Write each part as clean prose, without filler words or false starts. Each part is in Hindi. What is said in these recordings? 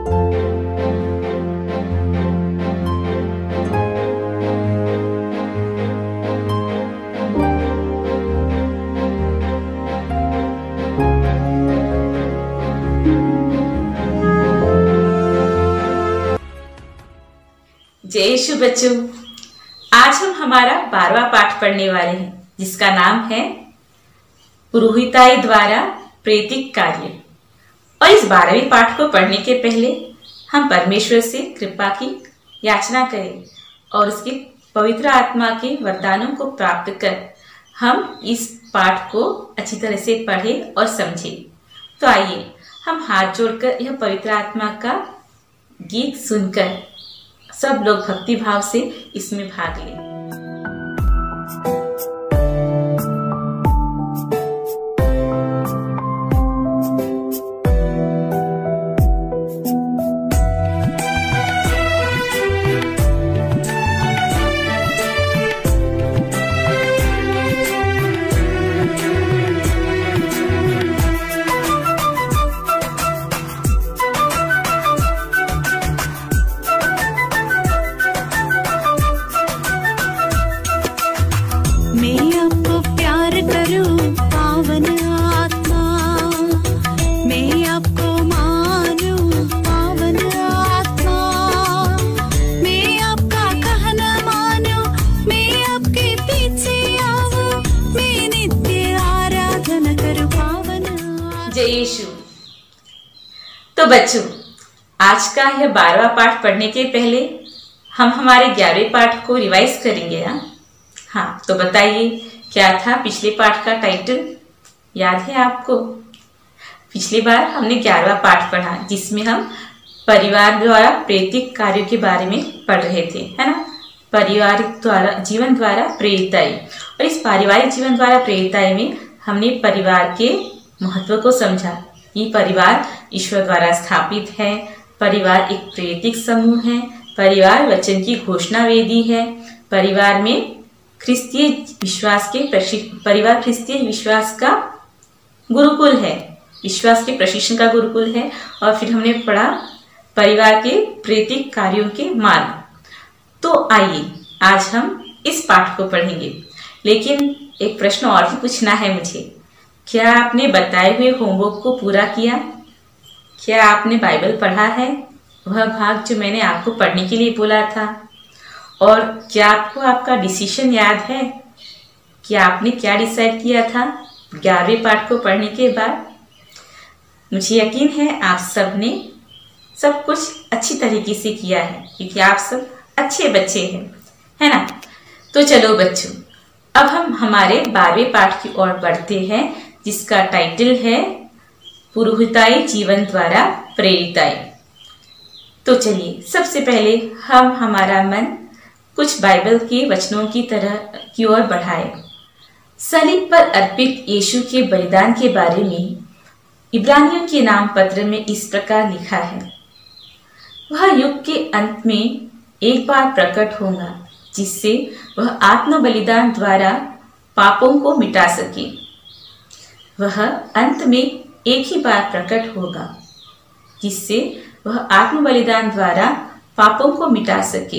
जय यीशु बच्चों, आज हम हमारा 12वां पाठ पढ़ने वाले हैं जिसका नाम है पुरोहिताई द्वारा प्रेरित कार्य। और इस 12वें पाठ को पढ़ने के पहले हम परमेश्वर से कृपा की याचना करें और उसकी पवित्र आत्मा के वरदानों को प्राप्त कर हम इस पाठ को अच्छी तरह से पढ़ें और समझें। तो आइए हम हाथ जोड़कर यह पवित्र आत्मा का गीत सुनकर सब लोग भक्ति भाव से इसमें भाग लें। जय यीशु। तो बच्चों, आज का यह 12वां पाठ पढ़ने के पहले हम हमारे 11वें पाठ को रिवाइज करेंगे। हाँ, तो बताइए क्या था पिछले पाठ का टाइटल? याद है आपको? पिछली बार हमने 11वां पाठ पढ़ा जिसमें हम परिवार द्वारा प्रेरित कार्यों के बारे में पढ़ रहे थे, है ना? पारिवारिक द्वारा जीवन द्वारा प्रेरिताई। और इस पारिवारिक जीवन द्वारा प्रेरिताई में हमने परिवार के महत्व को समझा। ये परिवार ईश्वर द्वारा स्थापित है, परिवार एक प्रेरित समूह है, परिवार वचन की घोषणा वेदी है, परिवार में ख्रिस्तीय विश्वास का गुरुकुल है, विश्वास के प्रशिक्षण का गुरुकुल है। और फिर हमने पढ़ा परिवार के प्रेरित कार्यों के मार्ग। तो आइए आज हम इस पाठ को पढ़ेंगे, लेकिन एक प्रश्न और भी पूछना है मुझे। क्या आपने बताए हुए होमवर्क को पूरा किया? क्या आपने बाइबल पढ़ा है, वह भाग जो मैंने आपको पढ़ने के लिए बोला था? और क्या आपको आपका डिसीजन याद है कि आपने क्या डिसाइड किया था 11वें पाठ को पढ़ने के बाद? मुझे यकीन है आप सब ने सब कुछ अच्छी तरीके से किया है, क्योंकि आप सब अच्छे बच्चे हैं, है ना? तो चलो बच्चों, अब हम हमारे 12वें पाठ की ओर बढ़ते हैं जिसका टाइटल है पुरोहिताई जीवन द्वारा प्रेरिताई। तो चलिए सबसे पहले हम हमारा मन कुछ बाइबल के वचनों की ओर बढ़ाए। सलीब पर अर्पित यीशु के बलिदान के बारे में इब्रानियों के नाम पत्र में इस प्रकार लिखा है, वह युग के अंत में एक बार प्रकट होगा जिससे वह आत्म बलिदान द्वारा पापों को मिटा सके। वह अंत में एक ही बार प्रकट होगा जिससे वह आत्म बलिदान द्वारा पापों को मिटा सके।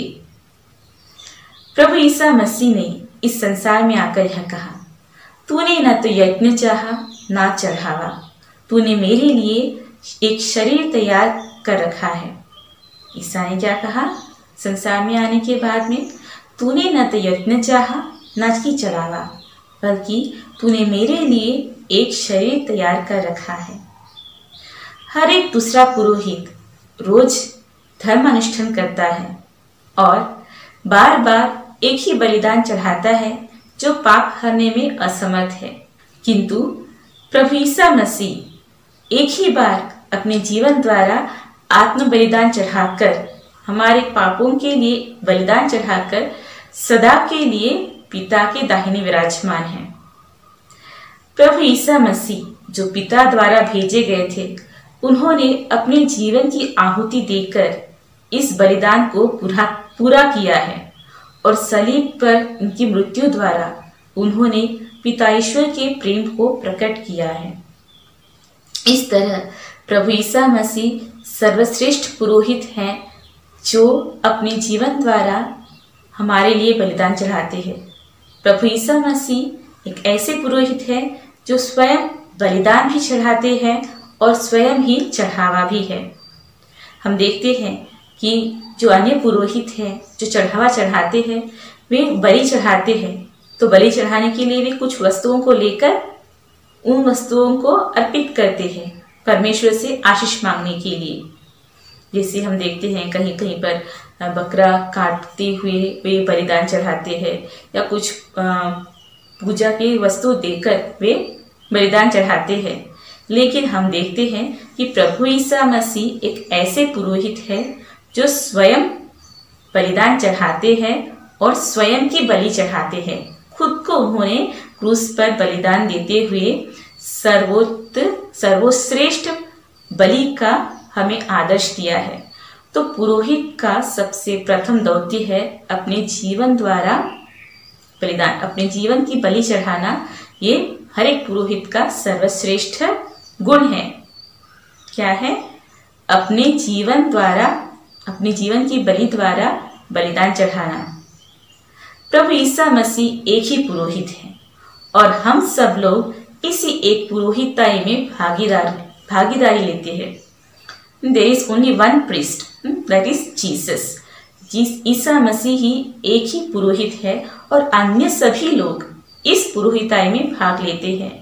प्रभु ईसा मसीह ने इस संसार में आकर यह कहा, तूने न तो यज्ञ चाहा ना चढ़ावा, तूने मेरे लिए एक शरीर तैयार कर रखा है। ईसा ने क्या कहा संसार में आने के बाद में? तूने न तो यज्ञ चाहा न कि चढ़ावा, बल्कि तूने मेरे लिए एक शरीर तैयार कर रखा है। हर एक दूसरा पुरोहित रोज धर्म अनुष्ठान करता है और बार बार एक ही बलिदान चढ़ाता है जो पाप हरने में असमर्थ है, किंतु प्रभु ईसा मसीह एक ही बार अपने जीवन द्वारा आत्म बलिदान चढ़ाकर, हमारे पापों के लिए बलिदान चढ़ाकर सदा के लिए पिता के दाहिने विराजमान है। प्रभु ईसा मसीह जो पिता द्वारा भेजे गए थे, उन्होंने अपने जीवन की आहुति देकर इस बलिदान को पूरा किया है और सलीब पर उनकी मृत्यु द्वारा उन्होंने पिता ईश्वर के प्रेम को प्रकट किया है। इस तरह प्रभु ईसा मसीह सर्वश्रेष्ठ पुरोहित हैं जो अपने जीवन द्वारा हमारे लिए बलिदान चढ़ाते हैं। प्रभु ईसा मसीह एक ऐसे पुरोहित हैं जो स्वयं बलिदान भी चढ़ाते हैं और स्वयं ही चढ़ावा भी है। हम देखते हैं कि जो अन्य पुरोहित हैं जो चढ़ावा चढ़ाते हैं वे बलि चढ़ाते हैं, तो बलि चढ़ाने के लिए वे कुछ वस्तुओं को लेकर उन वस्तुओं को अर्पित करते हैं परमेश्वर से आशीष मांगने के लिए। जैसे हम देखते हैं कहीं कहीं पर बकरा काटते हुए वे बलिदान चढ़ाते हैं या कुछ पूजा की वस्तु देकर वे बलिदान चढ़ाते हैं। लेकिन हम देखते हैं कि प्रभु ईसा मसीह एक ऐसे पुरोहित है जो स्वयं बलिदान चढ़ाते हैं और स्वयं की बलि चढ़ाते हैं। खुद को उन्होंने क्रूस पर बलिदान देते हुए सर्वश्रेष्ठ बलि का हमें आदर्श दिया है। तो पुरोहित का सबसे प्रथम दौत्य है अपने जीवन द्वारा बलिदान, अपने जीवन की बलि चढ़ाना। ये हर एक पुरोहित का सर्वश्रेष्ठ गुण है। क्या है? अपने जीवन द्वारा, अपने जीवन की बलि द्वारा बलिदान चढ़ाना। प्रभु ईसा मसीह एक ही पुरोहित है और हम सब लोग इसी एक पुरोहिताई में भागीदारी लेते हैं। There is only one priest, that is Jesus. Isa Masih ही एक ही पुरोहित है और अन्य सभी लोग इस पुरोहिताई में भाग लेते हैं।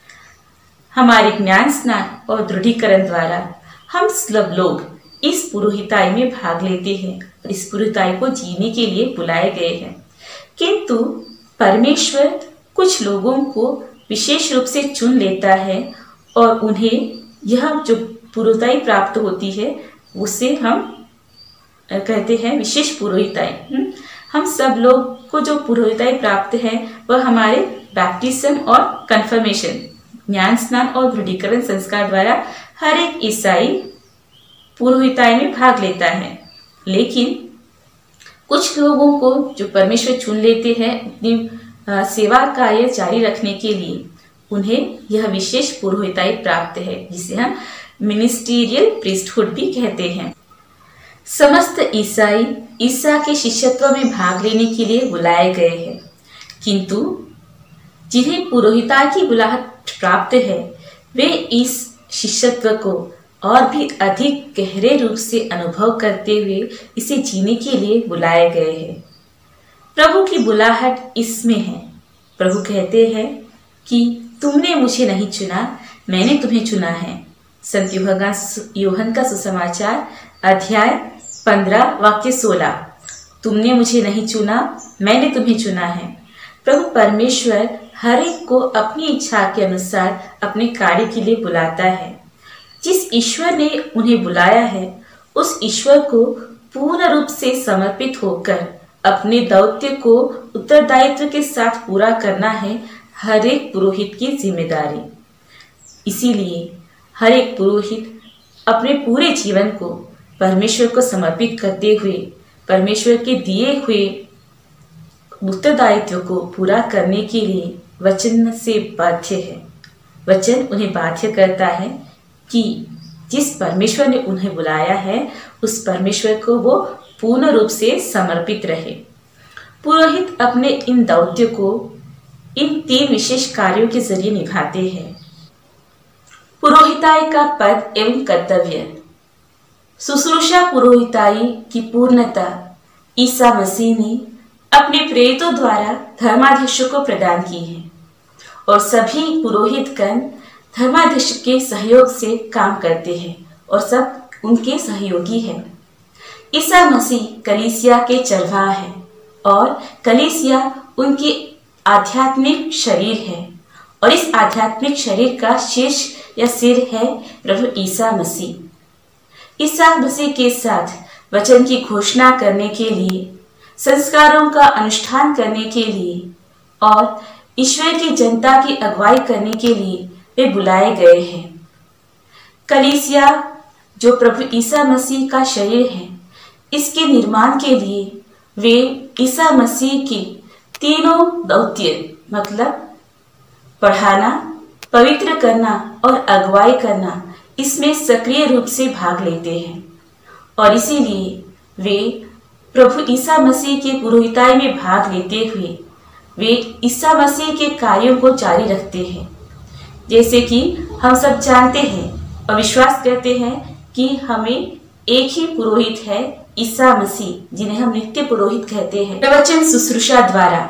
हमारे ज्ञान स्नान और दृढ़ीकरण द्वारा हम सब लोग इस पुरोहिताई में भाग लेते हैं और इस पुरोहिताई को जीने के लिए बुलाए गए हैं। किंतु परमेश्वर कुछ लोगों को विशेष रूप से चुन लेता है और उन्हें यह जो पुरोहिताई प्राप्त होती है उसे हम कहते हैं विशेष पुरोहिताई। हम सब लोग को जो पुरोहिताई प्राप्त है वह हमारे बैप्टिज्म और कन्फर्मेशन, ज्ञान स्नान और दृढ़ीकरण संस्कार द्वारा हर एक ईसाई पुरोहिताई में भाग लेता है। लेकिन कुछ लोगों को जो परमेश्वर चुन लेते हैं अपनी सेवा कार्य जारी रखने के लिए, उन्हें यह विशेष पुरोहिताई प्राप्त है जिसे हम मिनिस्टीरियल प्रीस्टहुड भी कहते हैं। समस्त ईसाई ईसा के शिष्यत्व में भाग लेने के लिए बुलाए गए हैं, किंतु जिन्हें पुरोहिताई की बुलाहट प्राप्त है वे इस शिष्यत्व को और भी अधिक गहरे रूप से अनुभव करते हुए इसे जीने के लिए बुलाए गए हैं। प्रभु की बुलाहट इसमें है। प्रभु कहते हैं कि तुमने मुझे नहीं चुना, मैंने तुम्हें चुना है। संत यूहन्ना का सुसमाचार अध्याय 15 वाक्य 16। तुमने मुझे नहीं चुना, मैंने तुम्हें चुना है। प्रभु परमेश्वर हर एक को अपनी इच्छा के अनुसार अपने कार्य के लिए बुलाता है। जिस ईश्वर ने उन्हें बुलाया है उस ईश्वर को पूर्ण रूप से समर्पित होकर अपने दौत्य को उत्तरदायित्व के साथ पूरा करना है हर एक पुरोहित की जिम्मेदारी। इसीलिए हर एक पुरोहित अपने पूरे जीवन को परमेश्वर को समर्पित करते हुए परमेश्वर के दिए हुए उत्तरदायित्व को पूरा करने के लिए वचन से बाध्य है। वचन उन्हें बाध्य करता है कि जिस परमेश्वर ने उन्हें बुलाया है उस परमेश्वर को वो पूर्ण रूप से समर्पित रहे। पुरोहित अपने इन दौत्य को इन 3 विशेष कार्यों के जरिए निभाते हैं। पुरोहिताई का पद एवं कर्तव्य। शुश्रूषा पुरोहिताई की पूर्णता ईसा मसीह ने अपने प्रेरितों द्वारा धर्माध्यक्षों को प्रदान की है और सभी पुरोहितगण धर्माध्यक्ष के सहयोग से काम करते हैं और सब उनके सहयोगी हैं। ईसा मसीह कलीसिया के चरवाहा है और कलीसिया उनके आध्यात्मिक शरीर है और इस आध्यात्मिक शरीर का शीर्ष या सिर है प्रभु ईसा मसीह। ईसा मसीह के साथ वचन की घोषणा करने के लिए, संस्कारों का अनुष्ठान करने के लिए और ईश्वर की जनता की अगुवाई करने के लिए वे बुलाए गए हैं। कलीसिया जो प्रभु ईसा मसीह का शरीर है, इसके निर्माण के लिए वे ईसा मसीह की तीनों दौत्य मतलब पढ़ाना, पवित्र करना और अगुवाई करना, इसमें सक्रिय रूप से भाग लेते हैं और इसीलिए वे प्रभु ईसा मसीह के पुरोहिताई में भाग लेते हुए वे ईसा मसीह के कार्यों को जारी रखते हैं। जैसे कि हम सब जानते हैं और विश्वास करते हैं कि हमें एक ही पुरोहित है, ईसा मसीह, जिन्हें हम नित्य पुरोहित कहते हैं। प्रवचन शुश्रूषा द्वारा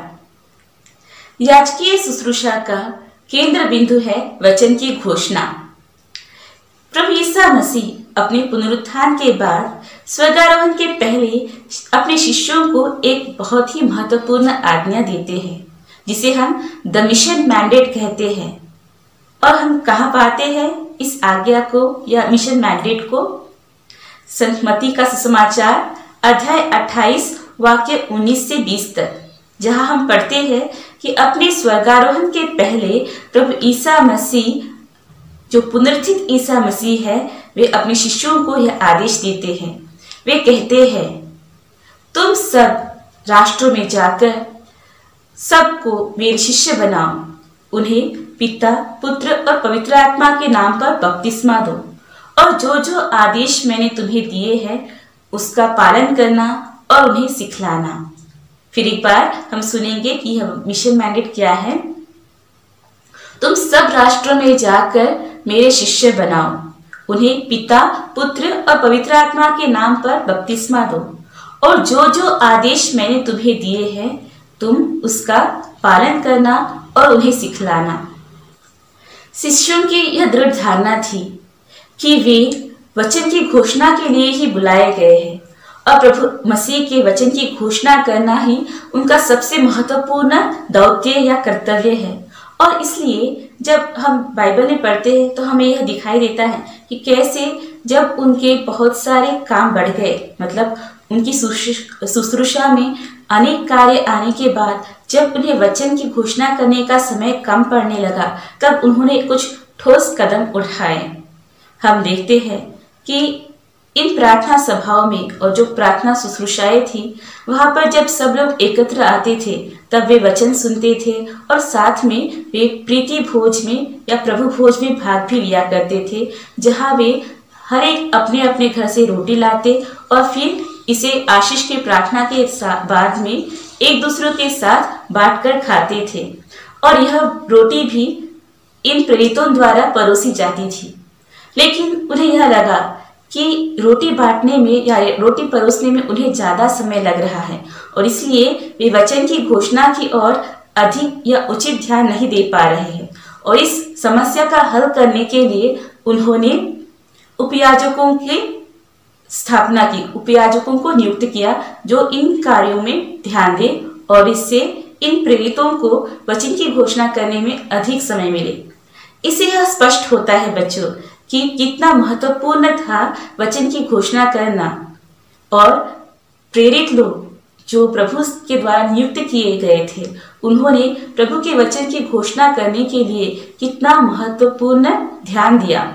याजकीय शुश्रूषा का केंद्र बिंदु है वचन की घोषणा। प्रभु ईसा मसीह अपने पुनरुत्थान के बाद स्वर्गारोहण के पहले अपने शिष्यों को एक बहुत ही महत्वपूर्ण आज्ञा देते हैं, जिसे हम द मिशन मैंडेट कहते हैं। और हम कहाँ पाते हैं इस आज्ञा को या मिशन मैंडेट को? संत मत्ती का सुसमाचार अध्याय 28 वाक्य 19 से 20 तक, जहां हम पढ़ते हैं कि अपने स्वर्गारोहण के पहले प्रभु ईसा मसीह, जो पुनरुत्थित ईसा मसीह है, वे अपने शिष्यों को यह आदेश देते हैं। वे कहते हैं, तुम सब राष्ट्रों में जाकर सबको मेरे शिष्य बनाओ, उन्हें पिता, पुत्र और पवित्र आत्मा के नाम पर बपतिस्मा दो, और जो जो आदेश मैंने तुम्हें दिए हैं उसका पालन करना और उन्हें सिखलाना। फिर एक बार हम सुनेंगे कि यह मिशन मैंडेट क्या है। तुम सब राष्ट्रों में जाकर मेरे शिष्य बनाओ, उन्हें पिता, पुत्र और पवित्र आत्मा के नाम पर बपतिस्मा दो, और जो जो आदेश मैंने तुम्हें दिए हैं तुम उसका पालन करना और उन्हें सिखलाना। शिष्यों की यह दृढ़ धारणा थी कि वे वचन की घोषणा के लिए ही बुलाए गए हैं और प्रभु मसीह के वचन की घोषणा करना ही उनका सबसे महत्वपूर्ण दौत्य या कर्तव्य है। और इसलिए जब हम बाइबल में पढ़ते हैं तो हमें यह दिखाई देता है कि कैसे जब उनके बहुत सारे काम बढ़ गए, मतलब उनकी शुश्रूषा में अनेक कार्य आने के बाद जब उन्हें वचन की घोषणा करने का समय कम पड़ने लगा, तब उन्होंने कुछ ठोस कदम उठाए। हम देखते हैं कि इन प्रार्थना सभाओं में और जो प्रार्थना शुश्रूषाएं थी, वहां पर जब सब लोग एकत्र आते थे तब वे वचन सुनते थे और साथ में वे प्रीति भोज में या प्रभु भोज में भाग भी लिया करते थे, जहां वे हर एक अपने अपने घर से रोटी लाते और फिर इसे आशीष की प्रार्थना के बाद में एक दूसरे के साथ बांटकर खाते थे। और यह रोटी भी इन प्रेरितों द्वारा परोसी जाती थी। लेकिन उन्हें यह लगा कि रोटी बांटने में या रोटी परोसने में उन्हें ज्यादा समय लग रहा है और इसलिए वे वचन की घोषणा की ओर अधिक या उचित ध्यान नहीं दे पा रहे हैं। और इस समस्या का हल करने के लिए उन्होंने उपयाजकों की स्थापना की, उपयाजकों को नियुक्त किया जो इन कार्यों में ध्यान दे और इससे इन प्रेरितों को वचन की घोषणा करने में अधिक समय मिले। इससे यह स्पष्ट होता है बच्चों कि कितना महत्वपूर्ण था वचन की घोषणा करना। और प्रेरित लोग जो प्रभु के द्वारा नियुक्त किए गए थे, उन्होंने प्रभु के वचन की घोषणा करने के लिए कितना महत्वपूर्ण ध्यान दिया।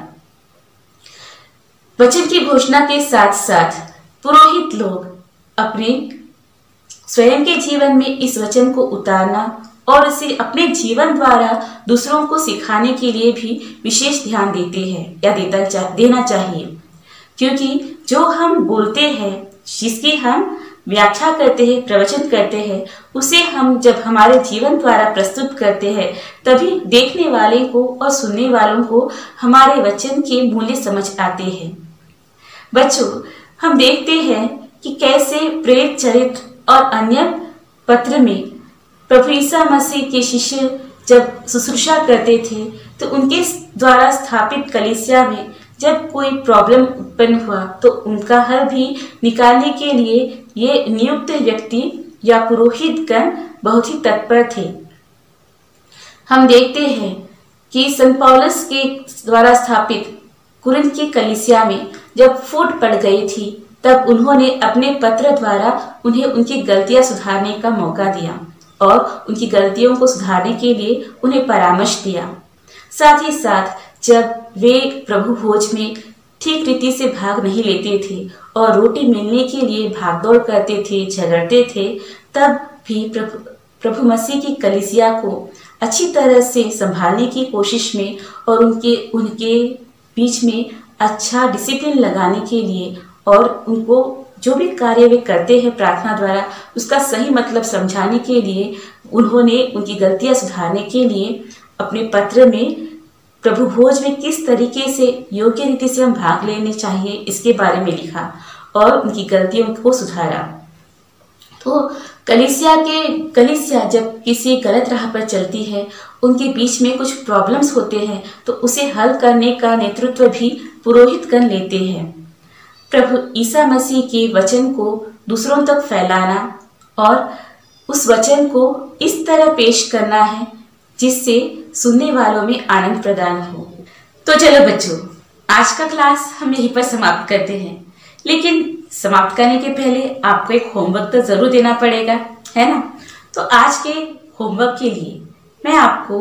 वचन की घोषणा के साथ साथ पुरोहित लोग अपने स्वयं के जीवन में इस वचन को उतारना और इसे अपने जीवन द्वारा दूसरों को सिखाने के लिए भी विशेष ध्यान देते हैं या देना चाहिए। क्योंकि जो हम बोलते हैं, जिसकी हम व्याख्या करते हैं, प्रवचन करते हैं, उसे हम जब हमारे जीवन द्वारा प्रस्तुत करते हैं, तभी देखने वाले को और सुनने वालों को हमारे वचन के मूल्य समझ आते हैं। बच्चों, हम देखते हैं कि कैसे प्रेरित चरित्र और अन्य पत्र में प्रभु ईसा मसीह के शिष्य जब शुश्रूषा करते थे तो उनके द्वारा स्थापित कलीसिया में जब कोई प्रॉब्लम उत्पन्न हुआ तो उनका हल भी निकालने के लिए ये नियुक्त व्यक्ति या पुरोहितगण बहुत ही तत्पर थे। हम देखते हैं कि संत पौलुस के द्वारा स्थापित कुरिन्थ की कलीसिया में जब फूट पड़ गई थी, तब उन्होंने अपने पत्र द्वारा उन्हें उनकी गलतियां सुधारने का मौका दिया और उनकी गलतियों को सुधारने के लिए उन्हें परामर्श दिया। साथ ही साथ जब वे प्रभु भोज में ठीक रीति से भाग नहीं लेते थे और रोटी मिलने के लिए भागदौड़ करते थे, झगड़ते थे, तब भी प्रभु मसीह की कलीसिया को अच्छी तरह से संभालने की कोशिश में और उनके बीच में अच्छा डिसिप्लिन लगाने के लिए और उनको जो भी कार्य वे करते हैं प्रार्थना द्वारा उसका सही मतलब समझाने के लिए उन्होंने उनकी गलतियां सुधारने के लिए अपने पत्र में प्रभु भोज में किस तरीके से योग्य रीति से हम भाग लेने चाहिए इसके बारे में लिखा और उनकी गलतियों को सुधारा। तो कलीसिया जब किसी गलत राह पर चलती है, उनके बीच में कुछ प्रॉब्लम्स होते हैं, तो उसे हल करने का नेतृत्व भी पुरोहितगण लेते हैं। प्रभु ईसा मसीह के वचन को दूसरों तक फैलाना और उस वचन को इस तरह पेश करना है जिससे सुनने वालों में आनंद प्रदान हो। तो चलो बच्चों, आज का क्लास हम यहीं पर समाप्त करते हैं, लेकिन समाप्त करने के पहले आपको एक होमवर्क तो जरूर देना पड़ेगा, है ना। तो आज के होमवर्क के लिए मैं आपको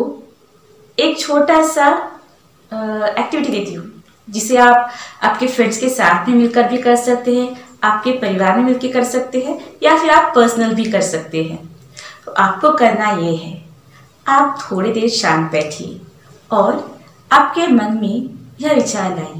एक छोटा सा एक्टिविटी देती हूँ जिसे आप आपके फ्रेंड्स के साथ में मिलकर भी कर सकते हैं, आपके परिवार में मिलकर कर सकते हैं या फिर आप पर्सनल भी कर सकते हैं। तो आपको करना ये है, आप थोड़ी देर शांत बैठिए और आपके मन में यह विचार लाइए,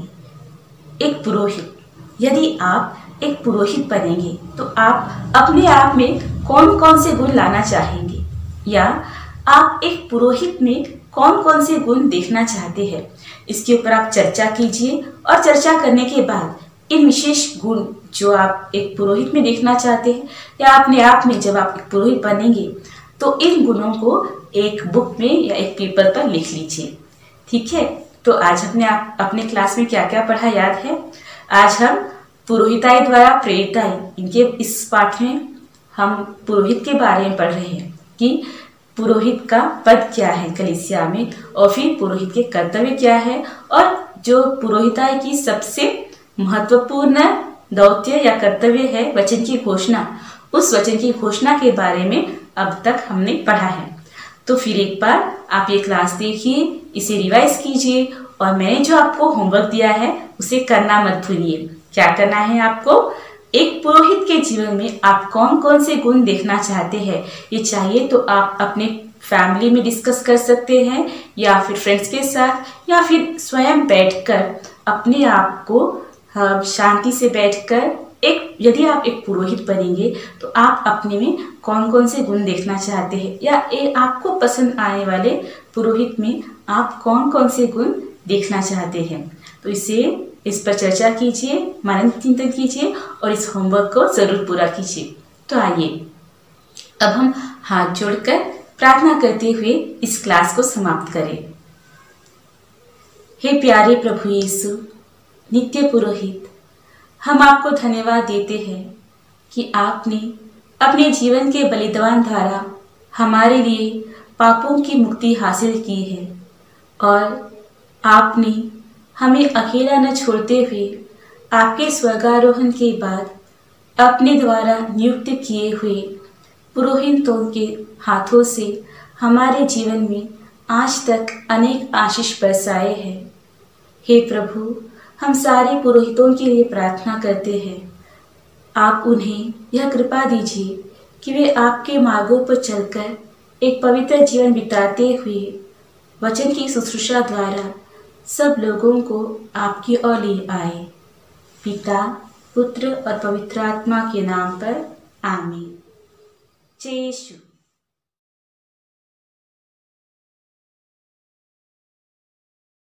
एक पुरोहित, यदि आप एक पुरोहित बनेंगे तो आप अपने आप में कौन कौन से गुण लाना चाहेंगे, या आप एक पुरोहित में कौन कौन से गुण देखना चाहते हैं। इसके ऊपर आप चर्चा कीजिए और चर्चा करने के बाद इन विशेष गुण जो आप एक पुरोहित में देखना चाहते हैं या अपने आप में जब आप एक पुरोहित बनेंगे तो इन गुणों को एक बुक में या एक पेपर पर लिख लीजिए। ठीक है। तो आज हमने अपने क्लास में क्या क्या पढ़ा याद है? आज हम पुरोहिताई द्वारा प्रेरिताई, इनके इस पाठ में हम पुरोहित के बारे में पढ़ रहे हैं कि पुरोहित का पद क्या है कलीसिया में, और फिर पुरोहित के कर्तव्य क्या है, और जो पुरोहिताई की सबसे महत्वपूर्ण दौत्य या कर्तव्य है वचन की घोषणा, उस वचन की घोषणा के बारे में अब तक हमने पढ़ा है। तो फिर एक बार आप ये क्लास देखिए, इसे रिवाइज कीजिए और मैंने जो आपको होमवर्क दिया है उसे करना मत भूलिए। क्या करना है आपको? एक पुरोहित के जीवन में आप कौन कौन से गुण देखना चाहते हैं, ये चाहिए तो आप अपने फैमिली में डिस्कस कर सकते हैं या फिर फ्रेंड्स के साथ, या फिर स्वयं बैठकर अपने आप को शांति से बैठकर यदि आप एक पुरोहित बनेंगे तो आप अपने में कौन कौन से गुण देखना चाहते हैं, या आपको पसंद आने वाले पुरोहित में आप कौन कौन से गुण देखना चाहते हैं। तो इस पर चर्चा कीजिए, मनन चिंतन कीजिए और इस होमवर्क को जरूर पूरा कीजिए। तो आइए अब हम हाथ जोड़कर प्रार्थना करते हुए इस क्लास को समाप्त करें। हे प्यारे प्रभु यीशु, नित्य पुरोहित, हम आपको धन्यवाद देते हैं कि आपने अपने जीवन के बलिदान द्वारा हमारे लिए पापों की मुक्ति हासिल की है, और आपने हमें अकेला न छोड़ते हुए आपके स्वर्गारोहण के बाद अपने द्वारा नियुक्त किए हुए पुरोहितों के हाथों से हमारे जीवन में आज तक अनेक आशीष बरसाए हैं। हे प्रभु, हम सारे पुरोहितों के लिए प्रार्थना करते हैं, आप उन्हें यह कृपा दीजिए कि वे आपके मार्गों पर चलकर एक पवित्र जीवन बिताते हुए वचन की शुश्रूषा द्वारा सब लोगों को आपकी ओर ले आए। पिता, पुत्र और पवित्र आत्मा के नाम पर आमीन। जय यीशु।